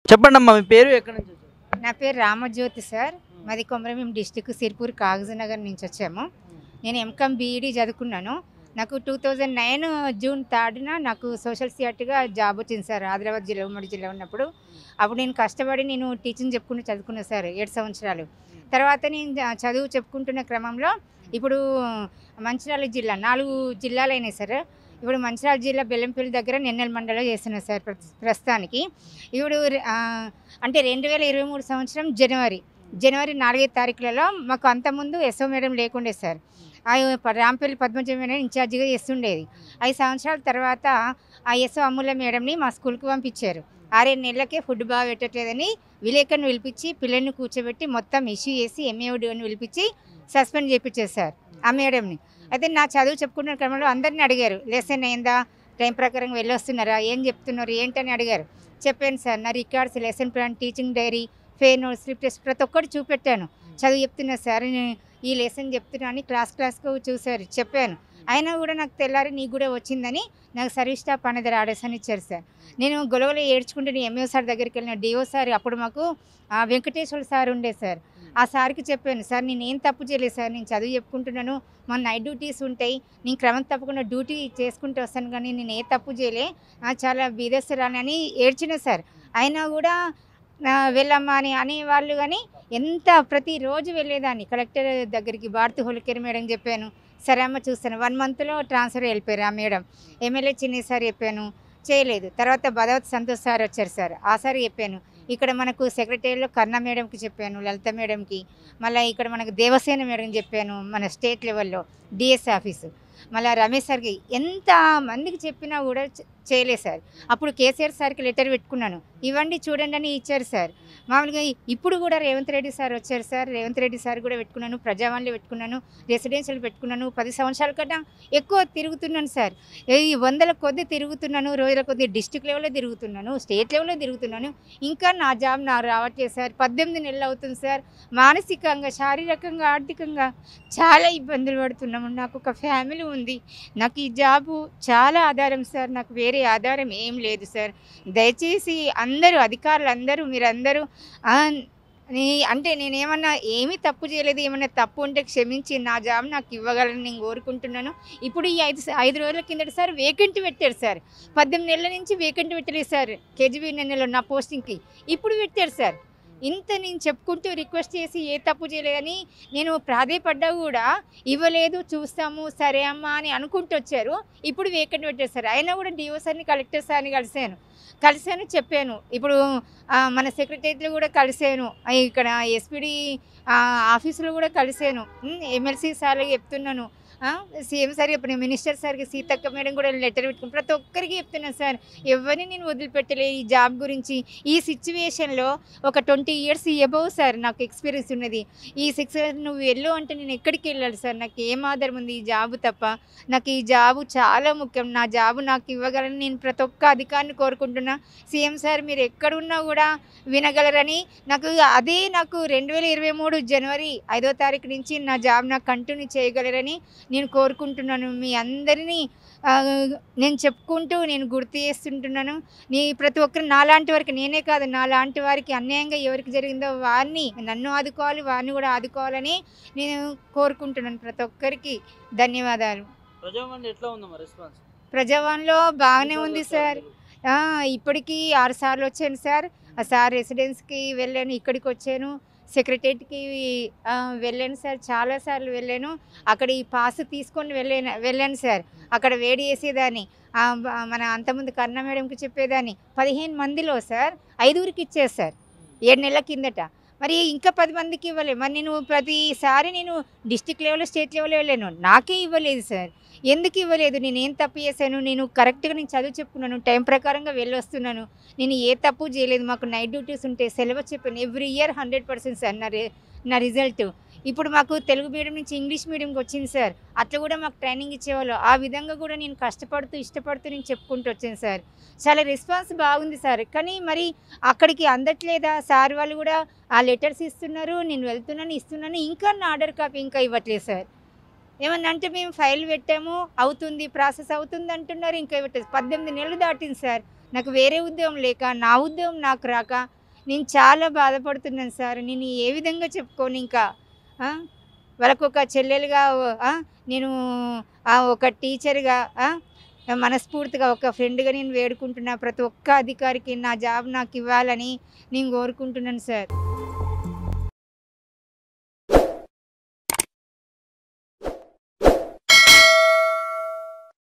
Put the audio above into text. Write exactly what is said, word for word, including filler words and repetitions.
చెప్పండమ్మా మీ పేరు ఎక్కడి నుంచి వచ్చారు? నా పేరు రామజ్యోతి సార్. మాది కొమరంభీం డిస్టిక్ సిర్పూర్ కాగజ్నగర్ నుంచి వచ్చాము. నేను ఎంకామ్ బీఈడీ చదువుకున్నాను. నాకు టూ థౌజండ్ నైన్ జూన్ థర్డ్న నాకు సోషల్ సిఆర్టీగా జాబ్ వచ్చింది సార్. ఆదిలాబాద్ జిల్లా ఉమ్మడి జిల్లా ఉన్నప్పుడు అప్పుడు నేను కష్టపడి నేను టీచింగ్ చెప్పుకుంటూ చదువుకున్నాను సార్ ఏడు సంవత్సరాలు. తర్వాత నేను చదువు చెప్పుకుంటున్న క్రమంలో ఇప్పుడు మంచిర్యాల జిల్లా నాలుగు జిల్లాలు అయినాయి సార్. ఇప్పుడు మంచిర్యాల జిల్లా బెల్లంపల్లి దగ్గర నెన్నెల మండలం చేస్తున్నాను సార్ ప్రస్తుతానికి. ఇప్పుడు అంటే రెండు వేల ఇరవై మూడు సంవత్సరం జనవరి జనవరి నాలుగైదు తారీఖులలో మాకు అంతకుముందు ఎస్ఓ మేడం లేకుండే సార్. రాంపల్లి పద్మజ మేడం ఇన్ఛార్జిగా చేస్తుండేది. ఐదు సంవత్సరాల తర్వాత ఆ ఎస్ఓ అమ్ముల మేడంని మా స్కూల్కి పంపించారు. ఆరేడు నెలలకే ఫుడ్ బాగా పెట్టట్లేదని విలేకరుని పిలిపించి పిల్లల్ని కూర్చోబెట్టి మొత్తం ఇష్యూ చేసి ఎంఏఓడిని పిలిపించి సస్పెండ్ చేయించారు సార్ ఆ మేడంని. అయితే నా చదువు చెప్పుకున్న క్రమంలో అందరిని అడిగారు, లెసన్ అయిందా, టైం ప్రకారం వెళ్ళొస్తున్నారా, ఏం చెప్తున్నారు ఏంటని అడిగారు. చెప్పాను సార్, నా records, lesson plan, teaching diary, fair note, slip test ప్రతి ఒక్కటి చూపెట్టాను. చదువు చెప్తున్నా సార్, ఈ లెసన్ చెప్తున్నా అని క్లాస్ క్లాస్కు చూసారు చెప్పాను. అయినా కూడా నాకు తెల్లారి నీకు కూడా వచ్చిందని నాకు సర్వీస్ స్టాఫ్ అనేది ఆర్డర్స్ అని ఇచ్చారు సార్. నేను గొడవలు ఏడ్చుకుంటే నేను ఎంఏఓ సార్ దగ్గరికి వెళ్ళిన డిఓ సార్, అప్పుడు మాకు వెంకటేశ్వర సార్ ఉండే సార్. ఆ సార్కి చెప్పాను, సార్ నేను ఏం తప్పు చేయలేదు సార్, నేను చదువు చెప్పుకుంటున్నాను, మన నైట్ డ్యూటీస్ ఉంటాయి, నేను క్రమం తప్పకుండా డ్యూటీ చేసుకుంటూ వస్తాను, కానీ నేను ఏ తప్పు చేయలే, చాలా బీదస్తురాని అని ఏడ్చిన సార్. అయినా కూడా వెళ్ళమ్మా అని అనేవాళ్ళు, కానీ ఎంత ప్రతిరోజు వెళ్ళేదాన్ని కలెక్టర్ దగ్గరికి. భారతి హోలికేర్ మేడం చెప్పాను, సరే అమ్మ చూస్తాను. వన్ మంత్లో ట్రాన్స్ఫర్ వెళ్ళిపోయారు ఆ మేడం. ఎమ్మెల్యే చిన్ని సార్ చెప్పాను, చేయలేదు. తర్వాత భగవత్ సంతోష్ సార్ వచ్చారు సార్, ఆ సార్ చెప్పాను. ఇక్కడ మనకు సెక్రటరీలో కర్ణ మేడంకి చెప్పాను, లలిత మేడంకి, మళ్ళీ ఇక్కడ మనకు దేవసేన మేడం చెప్పాను మన స్టేట్ లెవెల్లో డిఎస్ ఆఫీసు, మళ్ళీ రమేష్ సార్కి ఎంత మందికి చెప్పినా కూడా చేయలేదు సార్. అప్పుడు కేసీఆర్ సార్కి లెటర్ పెట్టుకున్నాను, ఇవ్వండి చూడండి అని ఇచ్చారు సార్. మామూలుగా ఇప్పుడు కూడా రేవంత్ రెడ్డి సార్ వచ్చారు సార్, రేవంత్ రెడ్డి సార్ కూడా పెట్టుకున్నాను, ప్రజావాణిలో పెట్టుకున్నాను, రెసిడెన్షియల్ పెట్టుకున్నాను. పది సంవత్సరాల కన్నా ఎక్కువ తిరుగుతున్నాను సార్. ఈ వందల కొద్ది తిరుగుతున్నాను, రోజుల కొద్ది డిస్టిక్ లెవెల్లో తిరుగుతున్నాను, స్టేట్ లెవెల్లో తిరుగుతున్నాను. ఇంకా నా జాబ్ నాకు రావట్లేదు సార్. పద్దెనిమిది నెలలు అవుతుంది సార్. మానసికంగా, శారీరకంగా, ఆర్థికంగా చాలా ఇబ్బందులు పడుతున్నాము. నాకు ఒక ఫ్యామిలీ ఉంది, నాకు ఈ జాబు చాలా ఆధారం సార్, నాకు వేరే ఆధారం ఏం లేదు సార్. దయచేసి అందరూ అధికారులు అందరూ మీరందరూ అంటే నేనేమన్నా ఏమీ తప్పు చేయలేదు, ఏమన్నా తప్పు ఉంటే క్షమించి నా జాబ్ నాకు ఇవ్వగలని నేను కోరుకుంటున్నాను. ఇప్పుడు ఈ ఐదు ఐదు రోజుల కిందట సార్ వేకెంట్ పెట్టారు సార్. పద్దెనిమిది నెలల నుంచి వేకెంట్ పెట్టలేదు సార్ కేజీబీ నెలలో నా పోస్టింగ్కి, ఇప్పుడు పెట్టారు సార్. ఇంత నేను చెప్పుకుంటూ రిక్వెస్ట్ చేసి ఏ తప్పు చేయలేదని నేను ప్రాధేయపడ్డా కూడా ఇవ్వలేదు, చూస్తాము సరే అమ్మా అని అనుకుంటూ వచ్చారు. ఇప్పుడు వేకెంట్ పెట్టారు సార్. అయినా కూడా డిఓ సార్ని, కలెక్టర్ సార్ని కలిశాను కలిశాను చెప్పాను. ఇప్పుడు మన సెక్రటరీలో కూడా కలిశాను, ఇక్కడ ఎస్పీడీ ఆఫీసులో కూడా కలిశాను, ఎమ్మెల్సీ సార్కి చెప్తున్నాను, సీఎం సార్ చెప్పిన, మినిస్టర్ సార్కి సీతక్క మేడం కూడా లెటర్ పెట్టుకుని ప్రతి ఒక్కరికి చెప్తున్నాను సార్. ఎవరిని నేను వదిలిపెట్టలే ఈ జాబ్ గురించి. ఈ సిచ్యువేషన్లో ఒక ట్వంటీ ఇయర్స్ ఎబవ్ సార్ నాకు ఎక్స్పీరియన్స్ ఉన్నది. ఈ సిక్స్ నువ్వు వెళ్ళు అంటే నేను ఎక్కడికి వెళ్ళాలి సార్, నాకు ఏం ఆధారం ఉంది, ఈ జాబు తప్ప. నాకు ఈ జాబు చాలా ముఖ్యం, నా జాబు నాకు ఇవ్వగలని నేను ప్రతి ఒక్క అధికారిని కోరుకుంటున్నా. సీఎం సార్ మీరు ఎక్కడున్నా కూడా వినగలరని, నాకు అదే నాకు రెండు వేల ఇరవై మూడు జనవరి ఐదో తారీఖు నుంచి నా జాబ్ నాకు కంటిన్యూ చేయగలరని నేను కోరుకుంటున్నాను. మీ అందరినీ నేను చెప్పుకుంటూ నేను గుర్తు చేస్తుంటున్నాను. నీ ప్రతి ఒక్కరు నాలాంటి వారికి, నేనే కాదు నాలాంటి వారికి అన్యాయంగా ఎవరికి జరిగిందో వారిని నన్ను ఆదుకోవాలి, వారిని కూడా ఆదుకోవాలని నేను కోరుకుంటున్నాను. ప్రతి ఒక్కరికి ధన్యవాదాలు. ప్రజావాణిలో బాగానే ఉంది సార్. ఇప్పటికీ ఆరు సార్లు వచ్చాను సార్. ఆ సార్ రెసిడెన్స్కి వెళ్ళాను, ఇక్కడికి వచ్చాను, సెక్రటరీకి వెళ్ళాను సార్, చాలాసార్లు వెళ్ళాను. అక్కడ ఈ పాస్ తీసుకొని వెళ్ళాను వెళ్ళాను సార్. అక్కడ వేడి చేసేదాన్ని, మన అంతకుముందు కర్ణ మేడంకి చెప్పేదాన్ని. పదిహేను మందిలో సార్ ఐదుగురికి ఇచ్చేది సార్ ఏడు నెలల కిందట. మరి ఇంకా పది మందికి ఇవ్వలేదు. మరి నేను ప్రతిసారి నేను డిస్టిక్ లెవెల్లో, స్టేట్ లెవెల్లో వెళ్ళాను, నాకే ఇవ్వలేదు సార్. ఎందుకు ఇవ్వలేదు? నేను ఏం తప్పు చేశాను? నేను కరెక్ట్గా నేను చదువు చెప్పుకున్నాను, టైం ప్రకారంగా వెళ్ళొస్తున్నాను, నేను ఏ తప్పు చేయలేదు. మాకు నైట్ డ్యూటీస్ ఉంటే సిలబస్ చెప్పాను, every year hundred percent sir నా నా రిజల్ట్. ఇప్పుడు మాకు తెలుగు మీడియం నుంచి ఇంగ్లీష్ మీడియంకి వచ్చింది సార్, అట్లా కూడా మాకు ట్రైనింగ్ ఇచ్చేవాళ్ళు. ఆ విధంగా కూడా నేను కష్టపడుతూ ఇష్టపడుతూ నేను చెప్పుకుంటూ వచ్చాను సార్. చాలా రెస్పాన్స్ బాగుంది సార్. కానీ మరి అక్కడికి అందట్లేదా? సార్ వాళ్ళు కూడా ఆ లెటర్స్ ఇస్తున్నారు, నేను వెళ్తున్నాను ఇస్తున్నాను, ఇంకా నా ఆర్డర్ కాపీ ఇంకా ఇవ్వట్లేదు సార్. ఏమన్నా అంటే మేము ఫైల్ పెట్టాము, అవుతుంది, ప్రాసెస్ అవుతుంది అంటున్నారు, ఇంకా ఇవ్వట్లేదు. పద్దెనిమిది నెలలు దాటింది సార్. నాకు వేరే ఉద్యోగం లేక, నా ఉద్యోగం నాకు రాక నేను చాలా బాధపడుతున్నాను సార్. నేను ఏ విధంగా చెప్పుకోను ఇంకా. ఆ! వాళ్ళకొక చెల్లెలుగా ఆ! నేను ఆహ్, ఒక టీచర్‌గా ఆ! మనస్ఫూర్తిగా ఒక ఫ్రెండ్‌గా నేను వేడుకుంటున్నా. ప్రతి ఒక్క అధికారికి నా జాబ్ నాకివ్వాలని నేను కోరుకుంటున్నాను సార్.